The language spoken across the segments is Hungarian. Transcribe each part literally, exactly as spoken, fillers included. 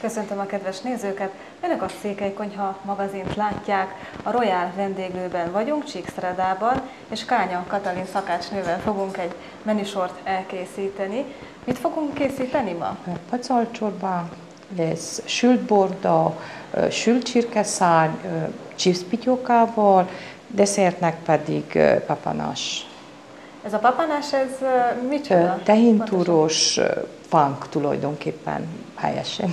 Köszöntöm a kedves nézőket! Önök a Székely Konyha magazint látják. A Royal vendéglőben vagyunk, Csíkszeredában, és Kánya Katalin szakácsnővel fogunk egy menüsort elkészíteni. Mit fogunk készíteni ma? Pacalcsorba lesz sült borda, sült csirkeszárny, chipspityókával, desszertnek pedig papanás. Ez a papanás, ez micsoda? Tehintúros fánk tulajdonképpen helyesen.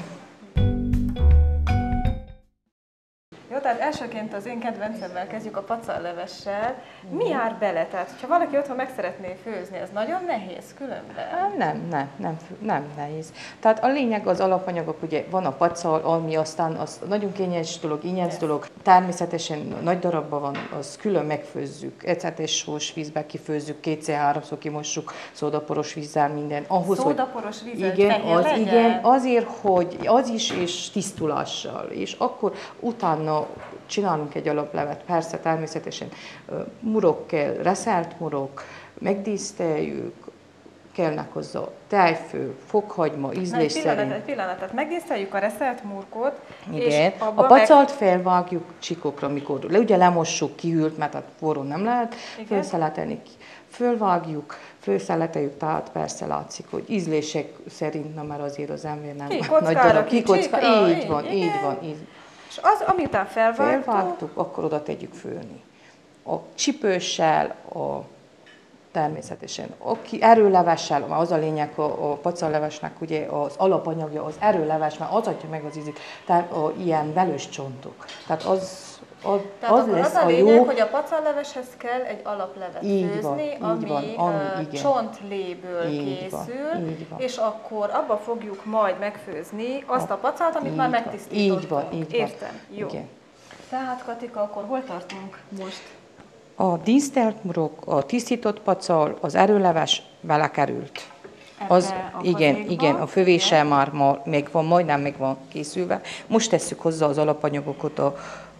Jó, tehát elsőként az én kedvencemmel kezdjük, a pacallevessel. Mi jár bele? Tehát, ha valaki otthon meg szeretné főzni, az nagyon nehéz különben? Nem, nem, nem, nem nehéz. Tehát a lényeg, az alapanyagok, ugye van a pacal, ami aztán az nagyon kényes dolog, ingyenc dolog. Természetesen nagy darabban van, az külön megfőzzük. Ecetes sós vízbe kifőzzük, kétszer-háromszor kimossuk, szódaporos vízzel minden. Ahhoz, szódaporos vízzel, igen, fehér az, legyen? igen, azért, hogy az is, és tisztulással. És akkor utána csinálunk egy alaplevet, persze természetesen murok kell, reszelt murok, megdíszteljük, kellnek hozzá tejfő, fokhagyma, ízlés Na, egy szerint. pillanat, egy pillanatot, megdíszteljük a reszelt murkot, Igen, és a pacalt meg... felvágjuk csikokra, mikor le, ugye lemossuk, kihűlt, mert a forró nem lehet felszeletelni, fölvágjuk, fölszeleteljük, tehát persze látszik, hogy ízlések szerint, na már azért az ember nem nagy darab, kikocka, így van, így van, így van. És az, amitán felvágtuk, felvágtuk, akkor oda tegyük főni. A csipőssel, a természetesen a erőlevessel, az a lényeg a, a pacallevesnek, ugye az alapanyagja az erőleves, mert az adja meg az ízét, tehát a, ilyen velős csontok. Tehát az, az, tehát az lesz az a a lényeg, jó. hogy a pacalleveshez kell egy alaplevet így főzni, van, ami, így van, ami uh, csontléből így készül, van, így van. és akkor abba fogjuk majd megfőzni azt a pacalt, amit már megtisztítottunk. Így van, így van. Értem, jó. Igen. Tehát Katika, akkor hol tartunk most? A dísztelt murok, a tisztított pacal, az erőleves belekerült. Az, igen, igen, a fővése igen. már ma még van, majdnem meg van készülve. Most tesszük hozzá az alapanyagokat, a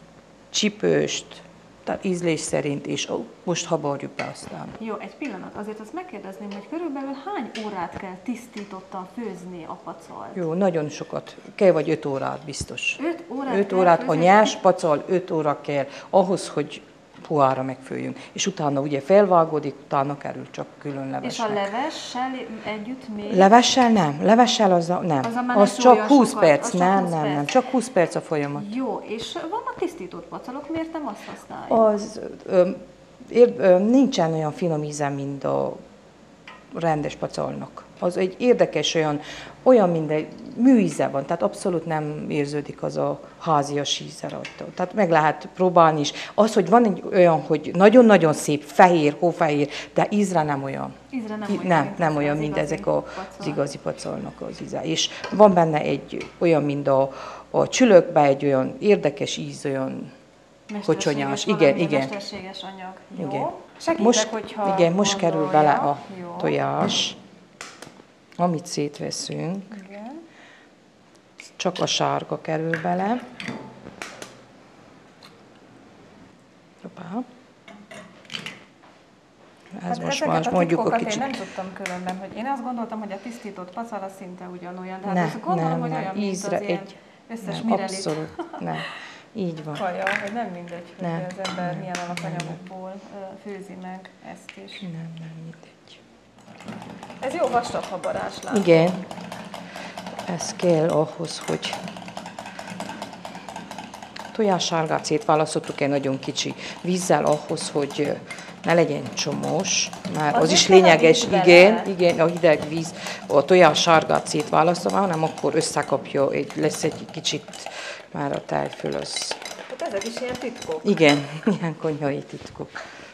csipőst, tehát ízlés szerint, és most habarjuk be aztán. Jó, egy pillanat, azért azt megkérdezném, hogy körülbelül hány órát kell tisztítottan főzni a pacalt? Jó, nagyon sokat. Kell vagy öt órát biztos. öt órát? öt órát, a nyers pacal öt óra kell ahhoz, hogy puhára megfőjünk. És utána ugye felvágódik, utána kerül csak külön levesnek. És a levessel együtt még? Levessel nem, levessel az, a, nem. Az, az csak húsz sokat, perc, az csak nem, húsz nem, perc. nem, csak húsz perc a folyamat. Jó, és vannak tisztított pacalok, miért nem azt használjuk? Az, ö, ér, ö, nincsen olyan finom íze, mint a rendes pacalnak. Az egy érdekes, olyan, olyan minden műíze van, tehát abszolút nem érződik az a házias íze rajta. Tehát meg lehet próbálni is. Az, hogy van egy olyan, hogy nagyon-nagyon szép, fehér, hófehér, de ízre nem olyan. Ízre nem olyan, nem, mint, nem olyan, mint ezek a, az igazi pacolnak az íze. És van benne egy olyan, mint a, a csülökben egy olyan érdekes íz, olyan kocsonyás. Igen, igen. Mesterséges anyag. Jó. Igen. Segítek, most, hogyha igen, most kerül bele a jó. tojás, amit szétveszünk. Igen. Csak a sárga kerül bele. Hoppá. Ez hát most már mondjuk a kicsit. Én nem tudtam különben, hogy én azt gondoltam, hogy a tisztított pacal az szinte ugyanolyan, de hát ne, azt gondolom, nem, hogy nem. olyan, ízre mint az egy, összes nem, mirelit. abszolút, nem. Így van. Kaja, hogy nem mindegy, hogy nem, az ember nem, milyen alapanyagokból főzi meg ezt is. Nem, nem mindegy. Ez jó vastag habarás látom. Igen. Ez kell ahhoz, hogy tojássárgát szétválasztottuk egy nagyon kicsi vízzel ahhoz, hogy ne legyen csomós, mert az, az is lényeges, igen, igen, a hideg víz, a tojássárgát szétválasztom, hanem akkor összekapja, egy, lesz egy kicsit már a tejföl az. Hát ezek is ilyen titkok. Igen, ilyen konyhai titkok.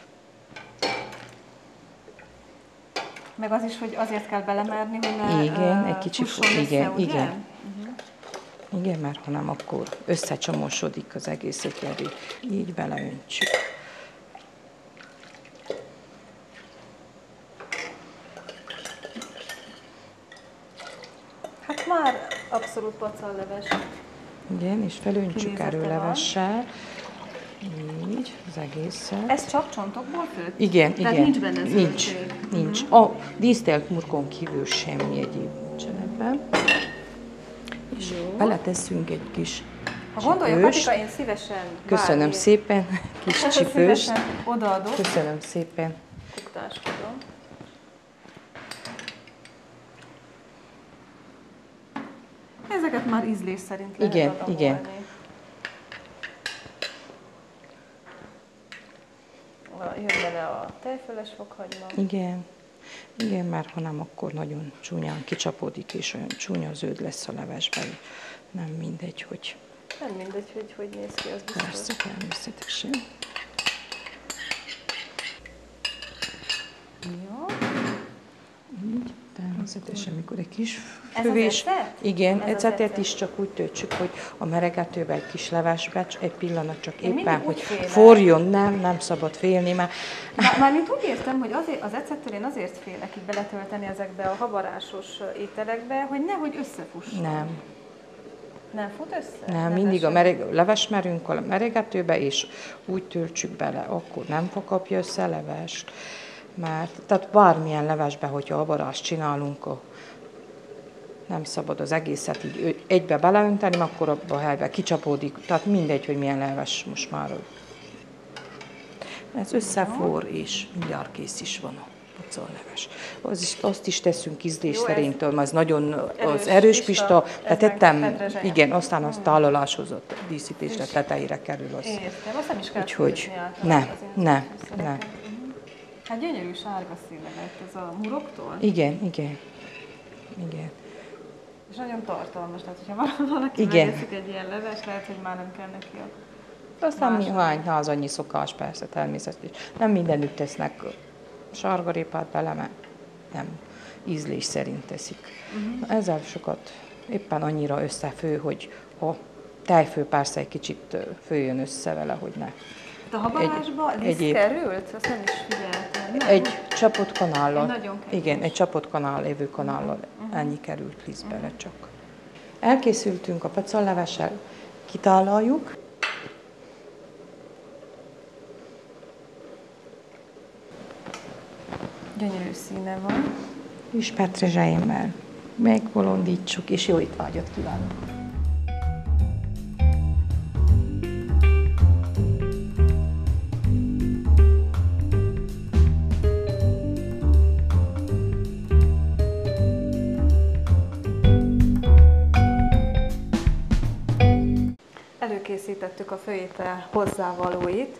Meg az is, hogy azért kell belemerni, hogy ne igen, egy kicsit fusson igen, össze, ugye? igen. Uh-huh. Igen, mert ha nem, akkor összecsomósodik az egész ötleri. Így beleöntsük. Hát már abszolút pacalleves. Igen, és felöntsük erőlevessel. Így, az egészet. Ez csak csontokból főtt? Igen, Tehát igen. nincs benne zöldség? Nincs, nincs. A dísztelt murkon kívül semmi egyéb nincsen ebben. És Jó. beleteszünk egy kis Ha gondolja, csipőst. Katika, én szívesen Köszönöm bármi- szépen, kis csipőst. Szívesen odaadok, Köszönöm szépen. kuktáskodom. Ezeket már ízlés szerint lehet Igen, adagolni. igen. Jön bele a tejföles fokhagyma. Igen. Igen, mert ha nem, akkor nagyon csúnyán kicsapódik, és olyan csúnya zöld lesz a levesben. Nem mindegy, hogy... Nem mindegy, hogy hogy néz ki, az biztos. Persze, természetesen. Jó. Így, természetesen, mikor egy kis Ez az fővés. ecet? Igen, Ez az ecetet ecet. is csak úgy töltsük, hogy a meregetőbe egy kis levesbe, csak egy pillanat csak Én éppen, mindig úgy hogy félek. forjon, nem, nem szabad félni, mert Már- Mármint úgy értem, hogy azért, az ecettől én azért félek így beletölteni ezekbe a habarásos ételekbe, hogy nehogy összefusson. nem. Nem fut össze? Nem, mindig a esik? mereg, levesmerünkkal a meregetőbe, és úgy töltsük bele, akkor nem fog kapja össze a levest. Mert, tehát bármilyen levesbe, hogyha abarást csinálunk, a, nem szabad az egészet így ö- egybe beleönteni, akkor abba a helybe kicsapódik. Tehát mindegy, hogy milyen leves most már. Ez összefor, és mindjárt kész is van a pacolleves. Az is, azt is teszünk ízlés Jó, ez szerintem, az nagyon erős az erős pista, pista, ez tehát meg tettem, petrezsely. igen, aztán az tálaláshoz, a díszítésre, tetejére kerül az. Értem, azt nem is kell Úgyhogy főzni általában nem, az ilyen nem, fűszereket. nem. Mhm. Hát gyönyörű sárga színe lett ez a muroktól, Igen, igen, igen. és nagyon tartalmas, tehát hogyha valaki Igen. megeszik egy ilyen leves, lehet, hogy már nem kell neki a... Aztán Második. néhány ház annyi szokás, persze, természetesen. Nem mindenütt tesznek sárgarépát bele, mert nem ízlés szerint teszik. Uh-huh. Ezzel sokat éppen annyira összefő, hogy a tejfő persze egy kicsit főjön össze vele, hogy ne. De a habalásba Egy- liszt egyéb- került? Azt nem is figyeltem. Nem? Egy csapott kanállal, Egy nagyon kevés. igen, egy csapott kanál, lévő kanállal, uh-huh. ennyi került liszt bele csak. Elkészültünk a pacollevessel, kitálaljuk. Gyönyörű színe van. És petrezselyemmel megbolondítsuk, és jó étvágyat kívánok! Előkészítettük a főétel hozzávalóit.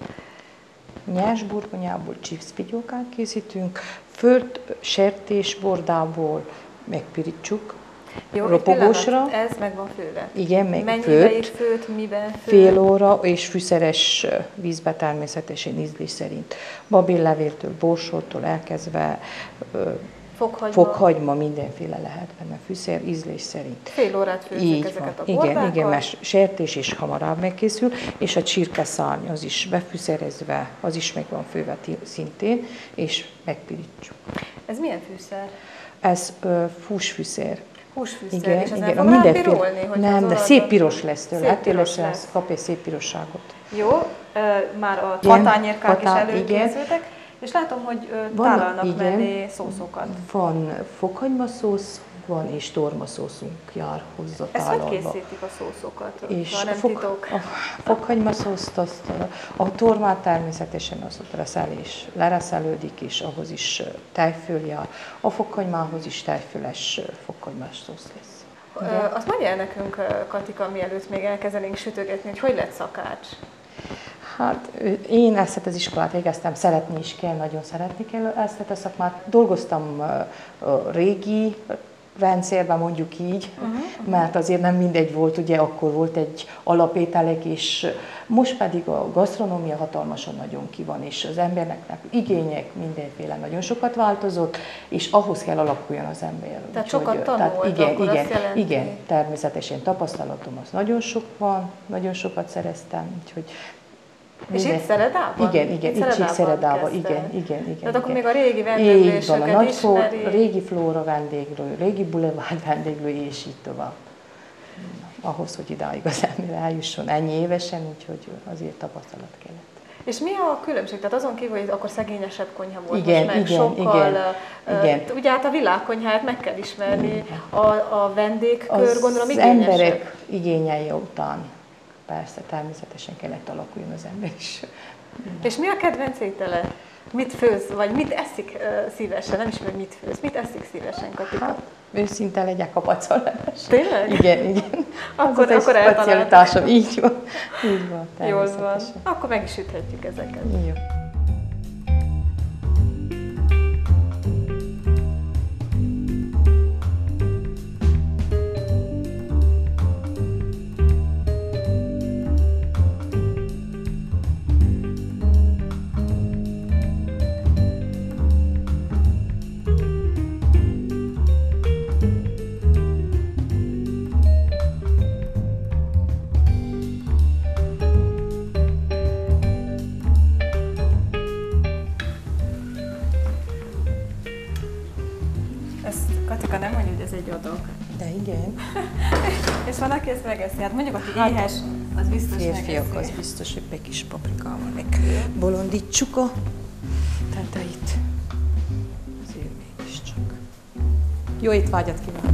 Nyers burgonyából chipsvigyókát készítünk, föld sertésbordából megpirítsuk, Jó, egy ropogósra. pillanat, ez meg van főve. Igen, meg Mennyibe főt. ír főt, miben fő? Fél óra, és fűszeres vízbe természetesen ízlés szerint. Babillevéltől, borsótól elkezdve, ö, Fokhagyma. fokhagyma, mindenféle lehet benne fűszer, ízlés szerint. Fél órát főzzük Így ezeket van. a Igen, bordákat. igen, mert sertés is hamarabb megkészül, és a csirkeszárny az is befűszerezve, az is meg van főve ti- szintén, és megpirítsuk. Ez milyen fűszer? Ez ö, húsfűszer. Húsfűszer, Igen, és ez igen, nem a fog mindenféle- rápirolni? hogyha Nem, az de olajat- szép piros lesz tőle. Szép Hát tényleg piros lesz, lesz. kap egy szép pirosságot. Jó, ö, már a Igen, hatányérkák is hatá- előkészültek, és látom, hogy ö, Vannak, tálalnak igen. mellé szószokat. Van fokhagymaszósz, van és tormaszószunk jár hozzá Ezt hogy tálalva. készítik a szószokat? És Ha a, nem fok, titok. a fokhagymaszószt, azt, a, a tormát természetesen az ott reszelés, lereszelődik, és ahhoz is tejföl jár. A fokhagymához is tejföles fokhagymaszósz lesz. Ö, Azt mondja el nekünk, ö, Katika, mielőtt még elkezdenénk sütögetni, hogy hogy lett szakács? Hát én ezt az iskolát végeztem, szeretni is kell, nagyon szeretni kell ezt a szakmát. Dolgoztam a régi rendszerben, mondjuk így, uh-huh. mert azért nem mindegy volt, ugye akkor volt egy alapételek, és most pedig a gasztronómia hatalmasan nagyon ki van, és az embernek igények mindenféle nagyon sokat változott, és ahhoz kell alakuljon az ember. Tehát Úgyhogy, sokat tanult, igen, akkor igen, azt jelenti. igen, természetesen tapasztalatom az nagyon sok van, nagyon sokat szereztem, úgyhogy És minden- itt Szeredában? Igen, igen, itt Csíkszeredában, kezdte. igen, igen, igen. Tehát akkor igen. még a régi Így van, a vendéglősöket nagy fló, ismeri. régi flóra vendéglő, régi bulevárd vendéglő, és így tovább. Ahhoz, hogy idáig az ember eljusson ennyi évesen, úgyhogy azért tapasztalat kellett. És mi a különbség? Tehát azon kívül, hogy akkor szegényesebb konyha volt, igen, most meg igen, sokkal, igen, igen. Ugye hát a világkonyhát meg kell ismerni, a, a vendégkör az gondolom igényesebb. Az emberek igényei után persze, természetesen kellett alakuljon az ember is. És mi a kedvenc étele? Mit főz, vagy mit eszik uh, szívesen? Nem ismerem, mit főz. Mit eszik szívesen, Katika? Hát, őszinte legyek a pacolleves. Tényleg? Igen, igen. Akkor, az akkor egy specialitásom. Így van. Így van, jól van. Akkor meg is süthetjük ezeket. Jó. Katika nem mondja, hogy ez egy adag. De igen. És van, aki ezt megeszi. Hát mondjuk, aki hát, éhes, az biztos férfiak, megeszi. az biztos, hogy egy kis paprikával meg bolondítsuk a teteit. Azért mégiscsak. Jó étvágyat kívánok!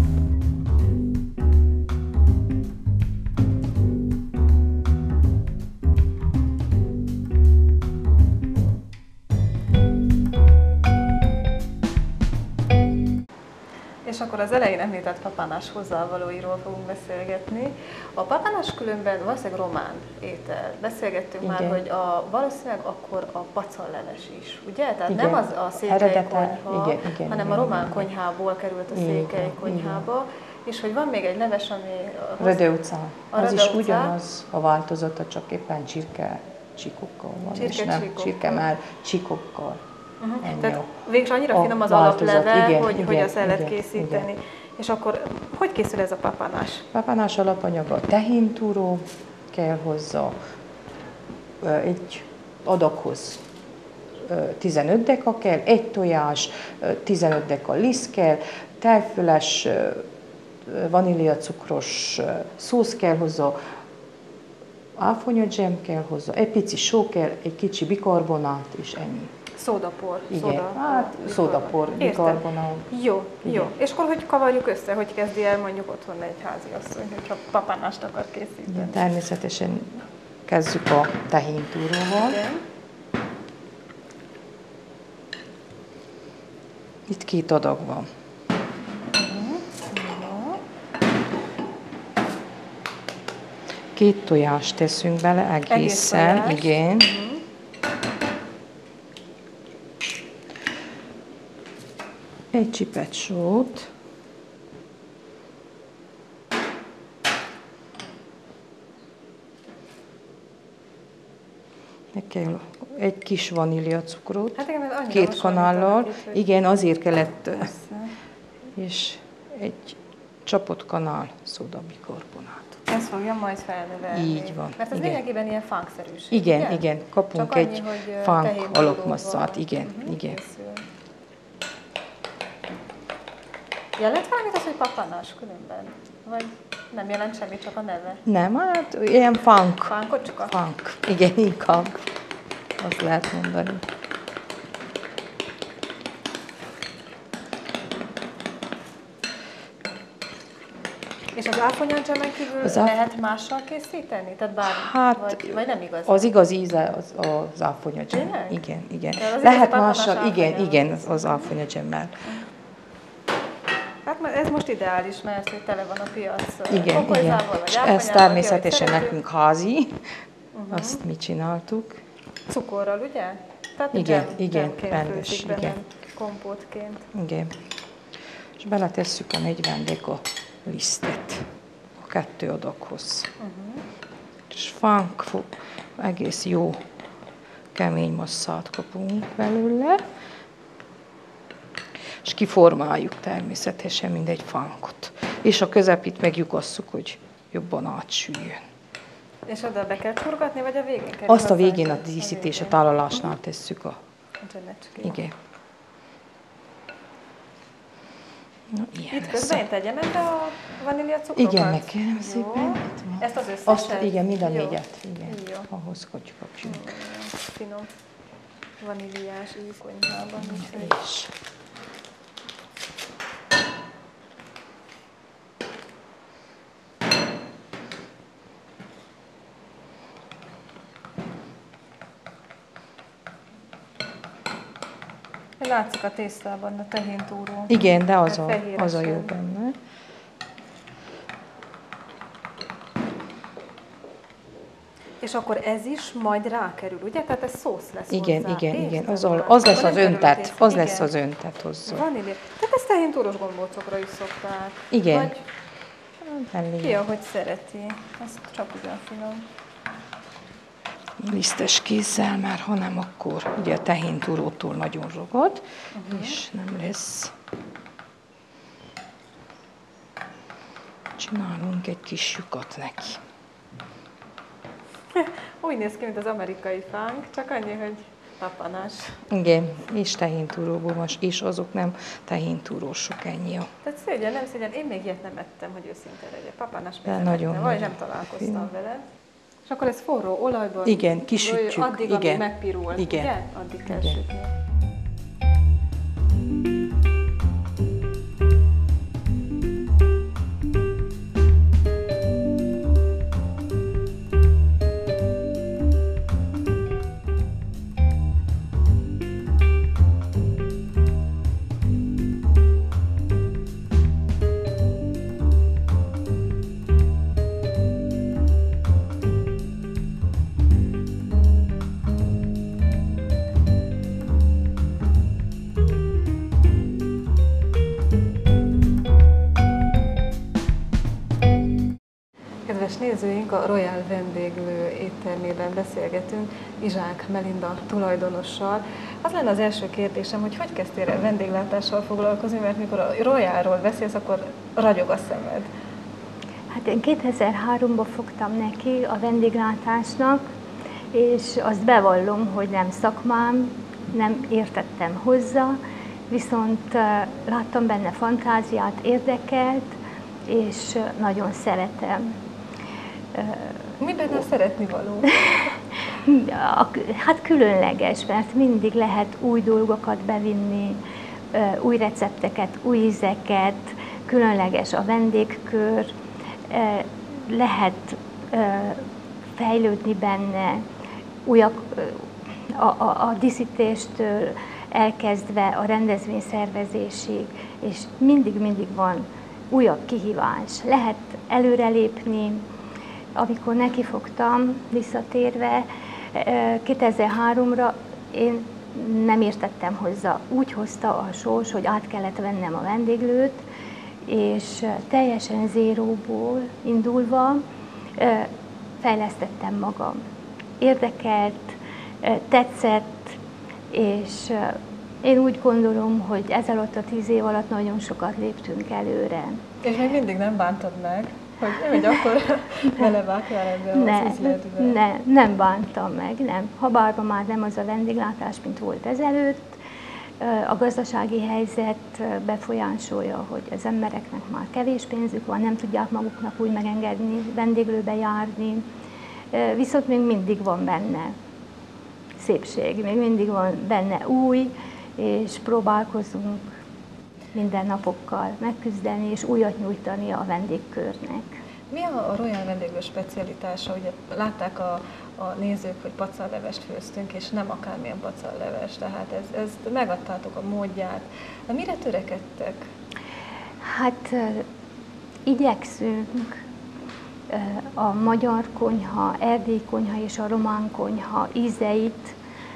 És akkor az elején említett papánás hozzávalóiról fogunk beszélgetni. A papánás különben valószínűleg román étel. Beszélgettünk igen. már, hogy a, valószínűleg akkor a pacalleves is, ugye? Tehát igen. nem az a székely konyha, igen, igen, hanem igen, a román igen. konyhából került a székely konyhába. És hogy van még egy leves, ami... Röde utcán. Az Röde is utcán. Ugyanaz a változata, csak éppen csirke csikokkal van, csirke és nem csirke már csikokkal. Uh-huh. Tehát végül annyira finom az alapleve, igen, hogy, igen, hogy azt el lehet készíteni. Igen. És akkor hogy készül ez a papánás? Papánás alapanyaga tehintúró kell hozzá, egy adaghoz tizenöt deka kell, egy tojás, tizenöt deka liszt kell, tejföles, vaníliacukros szósz kell hozzá, áfonyadzsem kell hozzá, egy pici só kell, egy kicsi bikarbonát és ennyi. Szódapor. Igen, szóda, hát szódapor, bikarbonát. Jó, igen. Jó. És akkor hogy kavarjuk össze, hogy kezdi el mondjuk otthon egy háziasszony, hogyha papánást akar készíteni? Igen, természetesen kezdjük a tehintúróval. Igen. Itt két adag van. Két tojást teszünk bele egészen, egész igen. Uh-huh. Egy csipet sót. Ne kell egy kis vaníliacukrot, hát igen, két kanállal. Hogy... Igen, azért kellett. Persze. És egy csapott kanál szódabikarbonát. Ez fogja majd felnövelni. Így van. Mert ez lényegében ilyen fánkszerűség. Igen, igen, igen. Kapunk annyi, egy fánk alapmasszát. Igen, uh-huh, igen. Készül. Jelent valamit az, hogy papánás különben? Vagy nem jelent semmi, csak a neve? Nem, hát ilyen fánk. Fánkocska? Fánk. Igen, inkább. Azt lehet mondani. És az áfonyadzsemen kívül az áf... lehet mással készíteni? Tehát bár, hát, vagy, vagy nem igaz? Az igaz íze az, az áfonyadzsem. Igen, igen. Lehet mással, igen, igen, az, az áfonyadzsemmel. Hát ez most ideális, mert hogy tele van a piac. Igen, igen. És ez természetesen nekünk házi. Uh-huh. Azt mi csináltuk. Cukorral, ugye? Tehát igen, dzsem, igen, rendes, igen. Nem kompótként. Igen. És beletesszük a negyven deka lisztet a kettő adaghoz. Uh-huh. És fánk, egész jó kemény masszát kapunk belőle. És kiformáljuk természetesen mindegy fánkot. És a közepét meglyugasszuk, hogy jobban átsüljön. És oda be kell csurgatni, vagy a végén kell? Azt a végén a díszítés, a tálalásnál tesszük a... a igen. Na, ilyen Itt lesz közben a... én tegyem ebbe a vanília cukrokat? Igen, meg kérem Jó. szépen. Ezt az összeset? Azt, igen, mind a Jó. négyet. Igen. Jó. Ahhoz, hogy kapcsoljuk. Mm, finom vaníliás íz konyhában. úgyhogy- És Látszik a tésztában a tehintúró. igen, de az a, Fehéresen. az a jó benne. És akkor ez is majd rákerül, ugye? Tehát ez szósz lesz Igen, hozzá. igen, igen. Értem Az, már. az lesz Akkor az nem kerül öntet. tészta. Az lesz Igen. az öntet hozzá. Vanília. Tehát ezt tehintúros gombócokra is szokták. Igen. Vagy Mellé. ki, ahogy szereti. Ez csak ugyan finom. Lisztes kézzel, mert ha nem, akkor ugye a tehintúrótól nagyon rogad, uh-huh. és nem lesz. Csinálunk egy kis lyukat neki. Úgy néz ki, mint az amerikai fánk, csak annyi, hogy tapanás. Igen, és tehintúróból van, és azok nem tehintúrósok, ennyi a... Tehát szégyen, nem szégyen, én még ilyet nem ettem, hogy őszinte legyek. Papanás még De nem nagyon ettem, vagy nagyon nem találkoztam finom. vele. És akkor ez forró olajban, Igen, kisütjük, addig, igen. amíg megpirul, Igen. ugye? Addig kell Igen. sütni. Kedves nézőink, a Royal vendéglő éttermében beszélgetünk Izsák Melinda tulajdonossal. Az lenne az első kérdésem, hogy hogy kezdtél el vendéglátással foglalkozni, mert mikor a Royalról beszélsz, akkor ragyog a szemed. Hát én kétezer-háromban fogtam neki a vendéglátásnak, és azt bevallom, hogy nem szakmám, nem értettem hozzá, viszont eh, láttam benne fantáziát, érdekelt, és eh, nagyon szeretem. Mi benne a szeretni való? Hát különleges, mert mindig lehet új dolgokat bevinni, eh, új recepteket, új ízeket, különleges a vendégkör, eh, lehet eh, fejlődni benne, újak, a, a, a díszítéstől elkezdve a rendezvényszervezésig, és mindig-mindig van újabb kihívás. Lehet előrelépni. Amikor nekifogtam, visszatérve kétezer-háromra, én nem értettem hozzá. Úgy hozta a sors, hogy át kellett vennem a vendéglőt, és teljesen zéróból indulva fejlesztettem magam. Érdekelt, tetszett, és én úgy gondolom, hogy ez alatt a tíz év alatt nagyon sokat léptünk előre. És még mindig nem bántad meg, hogy, hogy akkor belevágtál ebbe ne, az üzletbe? Ne, nem bántam meg, nem. Habárban már nem az a vendéglátás, mint volt ezelőtt. A gazdasági helyzet befolyásolja, hogy az embereknek már kevés pénzük van, nem tudják maguknak úgy megengedni, vendéglőbe járni, viszont még mindig van benne szépség, még mindig van benne új, és próbálkozunk minden napokkal megküzdeni és újat nyújtani a vendégkörnek. Mi a Royal vendéglő specialitása? Ugye látták a, a nézők, hogy pacallevest főztünk, és nem akármilyen pacalleves, tehát ez, ez megadtátok a módját. De mire törekedtek? Hát igyekszünk a magyar konyha, erdélyi konyha és a román konyha ízeit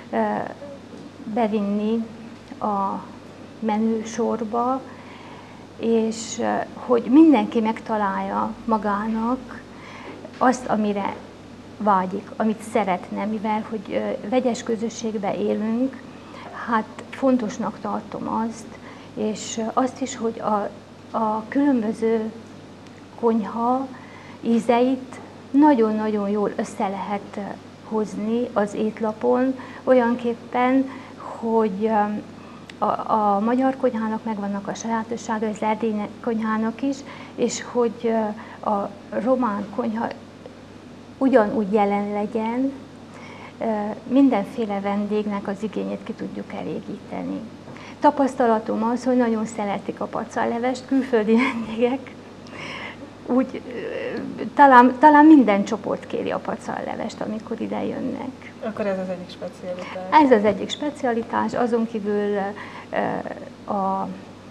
bevinni a menüsorba, és hogy mindenki megtalálja magának azt, amire vágyik, amit szeretne, mivel hogy vegyes közösségben élünk, hát fontosnak tartom azt, és azt is, hogy a, a különböző konyha ízeit nagyon-nagyon jól össze lehet hozni az étlapon, olyanképpen, hogy a, a magyar konyhának megvannak a sajátossága, az erdélyi konyhának is, és hogy a román konyha ugyanúgy jelen legyen, mindenféle vendégnek az igényét ki tudjuk elégíteni. Tapasztalatom az, hogy nagyon szeretik a pacallevest, külföldi vendégek, úgy talán, talán minden csoport kéri a pacallevest, amikor ide jönnek. Akkor ez az egyik specialitás. Ez az egyik specialitás, azon kívül a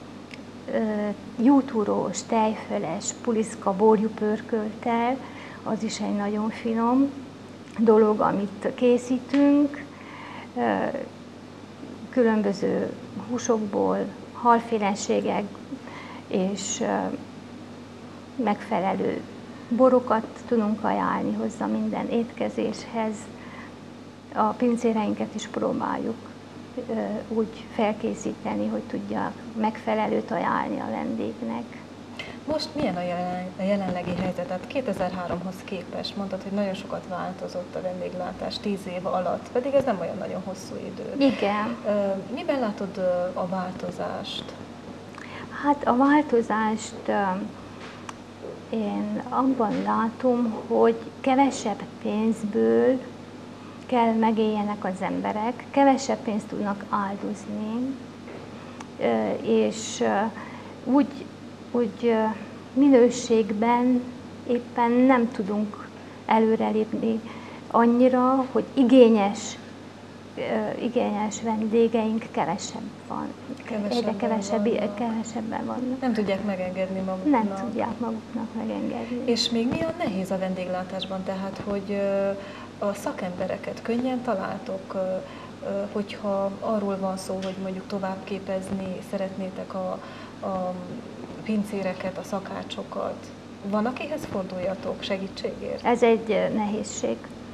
jútúrós, tejföles, puliszka, borjú pörkölttel, az is egy nagyon finom dolog, amit készítünk. Különböző húsokból, halféleségek és megfelelő borokat tudunk ajánlani hozzá minden étkezéshez. A pincéreinket is próbáljuk úgy felkészíteni, hogy tudják megfelelőt ajánlani a vendégnek. Most milyen a, jelen, a jelenlegi helyzet? Tehát kétezer-háromhoz képest mondtad, hogy nagyon sokat változott a vendéglátás tíz év alatt, pedig ez nem olyan nagyon hosszú idő. Igen. Miben látod a változást? Hát a változást én abban látom, hogy kevesebb pénzből kell megéljenek az emberek, kevesebb pénzt tudnak áldozni, és úgy, úgy minőségben éppen nem tudunk előrelépni annyira, hogy igényes, igényes vendégeink kevesebb van. Egyre kevesebb, kevesebben vannak. Nem tudják megengedni maguknak. Nem tudják maguknak megengedni. És még mi a nehéz a vendéglátásban? Tehát, hogy a szakembereket könnyen találtok, hogyha arról van szó, hogy mondjuk továbbképezni szeretnétek a, a pincéreket, a szakácsokat. Van, akihez forduljatok segítségért? Ez egy nehézség.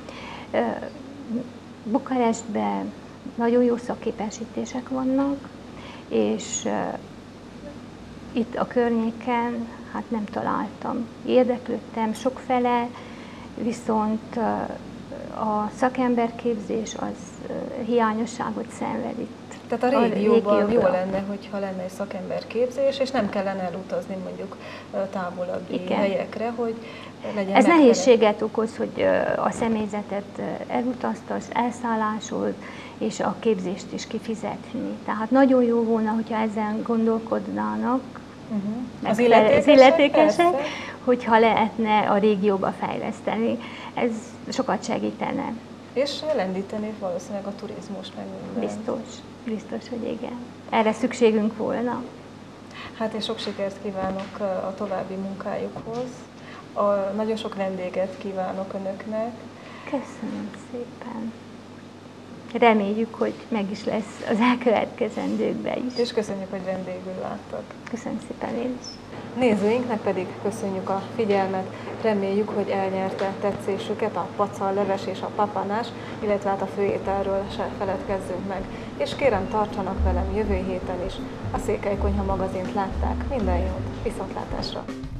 Bukarestben nagyon jó szakképesítések vannak, és itt a környéken hát nem találtam. Érdeklődtem sokfele, viszont a szakemberképzés az hiányosságot szenved itt. Tehát a régióban a jó lenne, hogyha lenne egy szakemberképzés, és nem kellene elutazni mondjuk távolabbi Igen. helyekre, hogy legyen Ez nehézséget okoz, hogy a személyzetet elutaztass, elszállásod, és a képzést is kifizetni. Tehát nagyon jó volna, hogyha ezen gondolkodnának uh-huh. az illetékesek, az illetékesek hogyha lehetne a régióba fejleszteni. Ez sokat segítene. És lendíteni valószínűleg a turizmus meg minden. Biztos, biztos, hogy igen. Erre szükségünk volna. Hát és sok sikert kívánok a további munkájukhoz. A, nagyon sok vendéget kívánok önöknek. Köszönöm szépen. Reméljük, hogy meg is lesz az elkövetkezendőkben is. És köszönjük, hogy vendégül láttak. Köszönöm szépen én is. Nézőinknek pedig köszönjük a figyelmet, reméljük, hogy elnyerte tetszésüket a pacalleves és a papanás, illetve hát a főételről se feledkezzünk meg. És kérem, tartsanak velem jövő héten is. A Székely Konyha magazint látták, minden jót, viszontlátásra!